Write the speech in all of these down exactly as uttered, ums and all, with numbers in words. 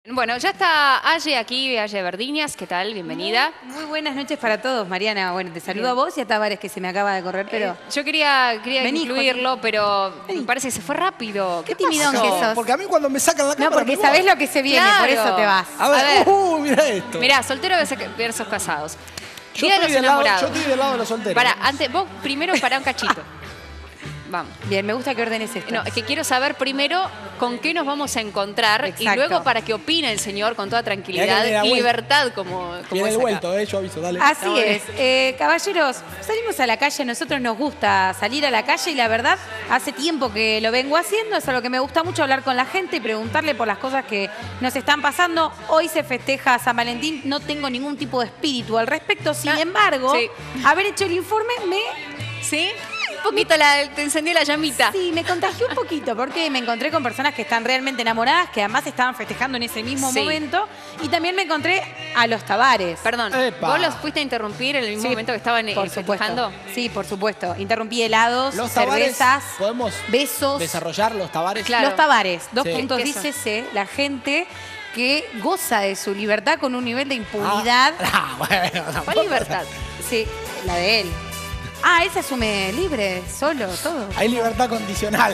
Bueno, ya está Aye aquí, Aye Verdiñas, ¿qué tal? Bienvenida. Muy, muy buenas noches para todos, Mariana. Bueno, te saludo Bien. a vos y a Tavares, que se me acaba de correr, pero... Eh, yo quería, quería Vení, incluirlo, Joaquín. pero Vení. me parece que se fue rápido. Qué ¿Qué timidón pasó? que sos. Porque a mí cuando me sacan la cámara... No, porque me sabés voy. lo que se viene, Claro. por eso te vas. A ver, A ver. uh, mira esto. Mirá, soltero versus casados. yo, Día de estoy los del lado, yo enamorados. estoy del lado de los solteros. Pará, antes, vos primero pará un cachito. Vamos. Bien, me gusta que ordenes esto. No, es que quiero saber primero con qué nos vamos a encontrar Exacto. y luego para que opine el señor con toda tranquilidad Mirá que y viene la libertad como, como Viene es el acá. vuelto, eh, yo aviso, dale. Así Estamos es. Eh, caballeros, salimos a la calle, a nosotros nos gusta salir a la calle y la verdad, hace tiempo que lo vengo haciendo, es algo que me gusta mucho hablar con la gente y preguntarle por las cosas que nos están pasando. Hoy se festeja San Valentín, no tengo ningún tipo de espíritu al respecto, sin Ah, embargo, sí. haber hecho el informe me... ¿Sí? Un poquito la, te encendió la llamita. Sí, me contagió un poquito porque me encontré con personas que están realmente enamoradas, que además estaban festejando en ese mismo Sí. momento. Y también me encontré a los Tavares. Perdón, Epa. ¿vos los fuiste a interrumpir en el mismo Sí, momento que estaban eh, por festejando? supuesto. Sí, por supuesto. Interrumpí helados, Los Tavares, cervezas, podemos besos. desarrollar los Tavares. Claro. Los Tavares, dos Sí. puntos, ¿Qué son? dícese, la gente que goza de su libertad con un nivel de impunidad. Ah, bueno, ¿Cuál tampoco. libertad? Sí, la de él. Ah, él se asume libre, solo, todo. Hay libertad condicional.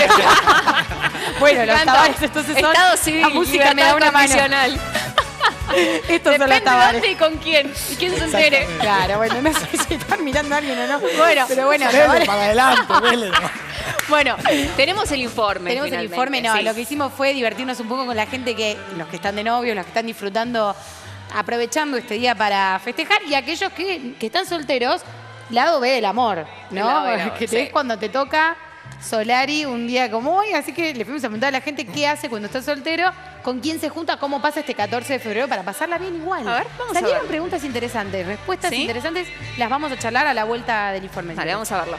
Bueno, los Encanta. Tavares entonces son... Estado civil, la música me da libertad una mano. condicional. Estos son los Depende Tavares. dónde y con quién. Y quién se entere. Exactamente. Claro, bueno, no sé si están mirando a alguien o no. Bueno, pero bueno, Dele Tavares- para adelante, dele. Bueno, tenemos el informe. tenemos el finalmente, informe. No, sí. lo que hicimos fue divertirnos un poco con la gente que, los que están de novios, los que están disfrutando, aprovechando este día para festejar, y aquellos que, que están solteros, lado B del amor, ¿no? Lado B del amor, que te sí. es cuando te toca Solari un día como hoy, así que le fuimos a preguntar a la gente qué hace cuando está soltero, con quién se junta, cómo pasa este catorce de febrero para pasarla bien igual. A ver, vamos a Salieron ver. preguntas interesantes, respuestas ¿Sí? interesantes, las vamos a charlar a la vuelta del informe. Dale, vamos a verlo.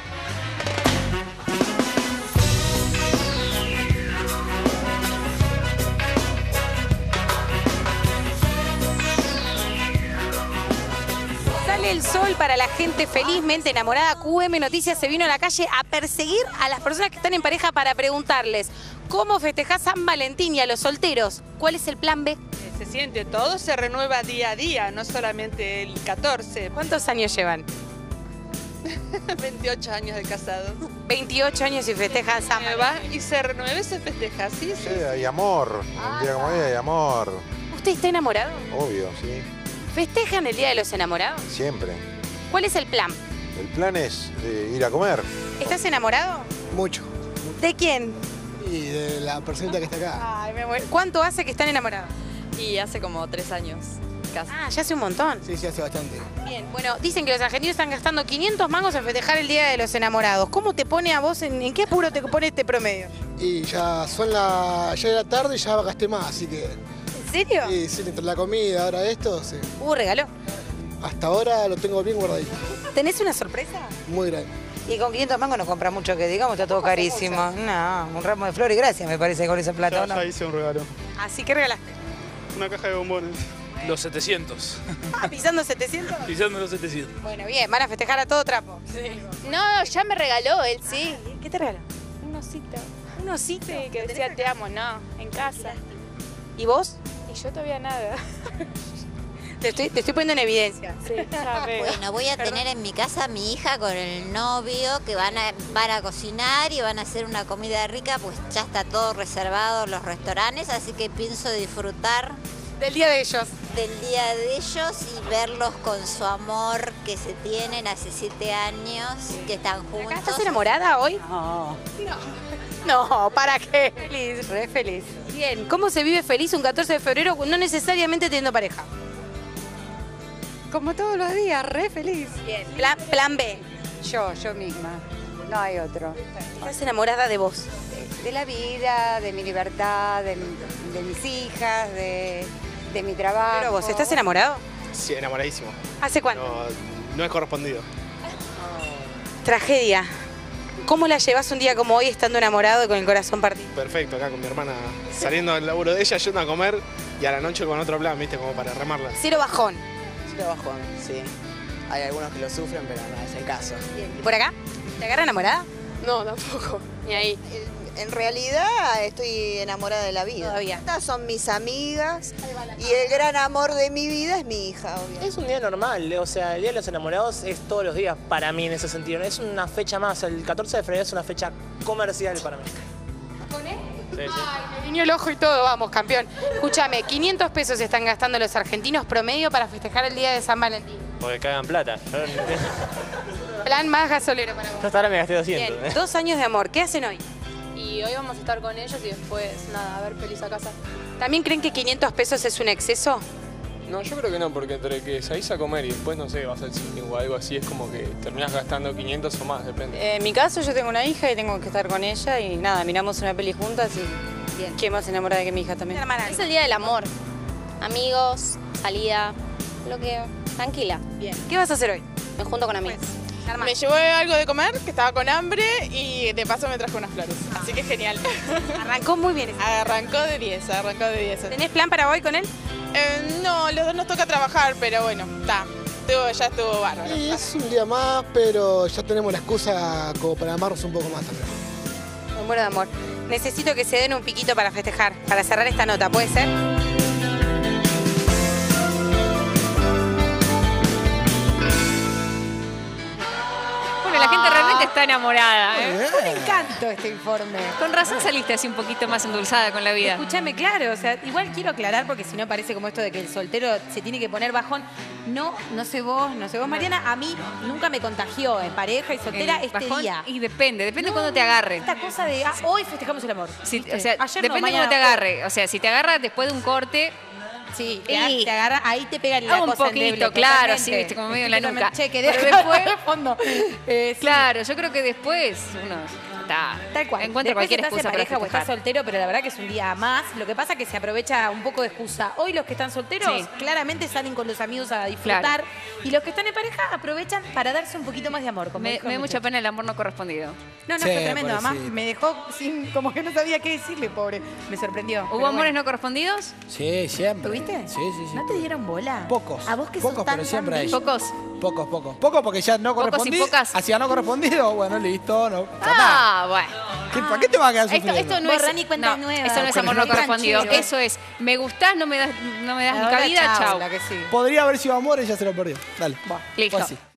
Sale el sol para la gente felizmente enamorada. Q M Noticias se vino a la calle a perseguir a las personas que están en pareja para preguntarles cómo festejás San Valentín, y a los solteros, ¿cuál es el plan B? Se siente, todo se renueva día a día, no solamente el catorce. ¿Cuántos años llevan? veintiocho años de casado. veintiocho años y festejan San Se Valentín. va y se renueva y se festeja, sí, sí. Sí, hay amor. Un día como hoy hay amor. ¿Usted está enamorado? Obvio, sí. ¿Festejan el Día de los Enamorados? Siempre. ¿Cuál es el plan? El plan es eh, ir a comer. ¿Estás enamorado? Mucho. ¿De quién? Y de la persona que está acá. Ay, me muero. ¿Cuánto hace que están enamorados? Y hace como tres años, casi. Ah, ya hace un montón. Sí, sí, hace bastante. Bien, bueno, dicen que los argentinos están gastando quinientos mangos en festejar el Día de los Enamorados. ¿Cómo te pone a vos, en, en qué apuro te pone este promedio? Y ya son la, ya era tarde y ya gasté más, así que... ¿En serio? Sí, sí, entre la comida, ahora esto, sí. Uh, regaló. Hasta ahora lo tengo bien guardadito. ¿Tenés una sorpresa? Muy grande. Y con quinientos mangos no compra mucho, que digamos, está todo carísimo. No, un ramo de flores, gracias, me parece, con esa plata. ¿o no? hice un regalo. Así que regalaste. Una caja de bombones. Los setecientos. Ah, pisando setecientos. Pisando los setecientos. Bueno, bien, van a festejar a todo trapo. No, ya me regaló él, sí. ¿Qué te regaló? Un osito. Un osito. Sí, que decía te amo, no, en casa. ¿Y vos? Y yo todavía nada. Te estoy, te estoy poniendo en evidencia. Sí, ya veo. Bueno, voy a tener en mi casa a mi hija con el novio que van a, van a cocinar y van a hacer una comida rica, pues ya está todo reservado los restaurantes, así que pienso disfrutar Del día de ellos. del día de ellos y verlos con su amor que se tienen hace siete años, que están juntos. ¿Estás enamorada hoy? No, No, ¿para qué? Feliz, re feliz. Bien, ¿cómo se vive feliz un catorce de febrero no necesariamente teniendo pareja? Como todos los días, re feliz. Bien. Plan, plan B. yo, yo misma. No hay otro. ¿Estás enamorada de vos? De la vida, de mi libertad, de, de mis hijas, de, de mi trabajo. Pero vos, ¿estás enamorado? Sí, enamoradísimo. ¿Hace cuánto? No, no es correspondido. Tragedia. ¿Cómo la llevas un día como hoy estando enamorado y con el corazón partido? Perfecto, acá con mi hermana saliendo del laburo de ella, yendo a comer y a la noche con otro plan, viste, como para remarla. Cero bajón. Cero bajón, sí. Hay algunos que lo sufren, pero no es el caso. Bien. ¿Y por acá? ¿Te agarra enamorada? No, tampoco. Ni ahí. en realidad estoy enamorada de la vida. Todavía. Estas son mis amigas y el gran amor de mi vida es mi hija, obviamente. Es un día normal, o sea, el Día de los Enamorados es todos los días para mí en ese sentido. Es una fecha más, el catorce de febrero es una fecha comercial para mí. ¿Con él? Sí, sí. Ay, me guiñó el ojo y todo, vamos, campeón. Escúchame, quinientos pesos están gastando los argentinos promedio para festejar el día de San Valentín. Porque cagan plata. Plan más gasolero para vos. Yo hasta ahora me gasté doscientos. Bien, dos años de amor, ¿qué hacen hoy? Y hoy vamos a estar con ellos y después, nada, a ver pelis a casa. ¿También creen que quinientos pesos es un exceso? No, yo creo que no, porque entre que salís a comer y después, no sé, vas al cine o algo así, es como que terminás gastando quinientos o más, depende. Eh, en mi caso, yo tengo una hija y tengo que estar con ella y nada, miramos una peli juntas y Bien. qué más enamorada que mi hija también. Es el día del amor. Amigos, salida, lo que... Tranquila. Bien. ¿Qué vas a hacer hoy? Me junto con amigos. Me llevó algo de comer, que estaba con hambre, y de paso me trajo unas flores. Así que genial. Arrancó muy bien. Arrancó de diez, arrancó de diez. ¿Tenés plan para hoy con él? Eh, no, los dos nos toca trabajar, pero bueno, está. Ya estuvo bárbaro. Y es un día más, pero ya tenemos la excusa como para amarnos un poco más también. Me muero de amor. Necesito que se den un piquito para festejar, para cerrar esta nota, ¿puede ser? La gente realmente está enamorada. ¿eh? Me encantó este informe. Con razón saliste así un poquito más endulzada con la vida. Escúchame, claro, o sea, igual quiero aclarar porque si no parece como esto de que el soltero se tiene que poner bajón. No, no sé vos, no sé vos, Mariana, a mí nunca me contagió en pareja y soltera El este bajón, día. Y depende, depende No, cuando te agarre. Esta cosa de, ah, hoy festejamos el amor. Si- ¿viste? o sea, Ayer no, depende mañana cómo te hoy. agarre. O sea, si te agarra después de un corte, Sí, te, Y- te agarra, ahí te pega la Ah, un cosa poquito, endeble, claro, totalmente. sí, viste, como medio en la Totalmente. nuca. Che, que Pero deja después- de fondo. Eh, sí. claro, yo creo que después uno está, Tal cual. encuentra Después cualquier estás en excusa para pareja o estás festejar. soltero, pero la verdad que es un día más. Lo que pasa es que se aprovecha un poco de excusa. Hoy los que están solteros Sí. claramente salen con los amigos a disfrutar. Claro. Y los que están en pareja aprovechan para darse un poquito más de amor. Como Me, dijo me da el mucha muchacho. pena el amor no correspondido. No, no, Sí, fue tremendo. Además, pobrecito. me dejó sin, como que no sabía qué decirle, pobre. Me sorprendió. ¿Hubo Pero amores bueno. no correspondidos? Sí, siempre. ¿Tuviste? Sí, sí, sí. ¿No te dieron bola? Pocos. ¿A vos que Pocos, sos tan, pero siempre tan hay. bello? Pocos. Pocos, pocos. Pocos porque ya no Pocos y correspondido. pocas. Hacia no correspondido, bueno, listo, no. Ah, bueno. ¿Qué, ¿Para qué te vas a quedar Esto, sufriendo? esto no Borrón y es, cuenta no, nueva. eso no es amor no Qué correspondido. canchero. Eso es, me gustás, no me das, no me das ni Ahora, cabida, chau, chau. la que sigue. Podría haber sido amor y ya se lo perdió. Dale. Listo. Fue así.